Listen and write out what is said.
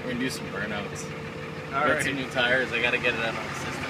We're gonna do some burnouts. All Got right. some new tires. I gotta get it out of my system.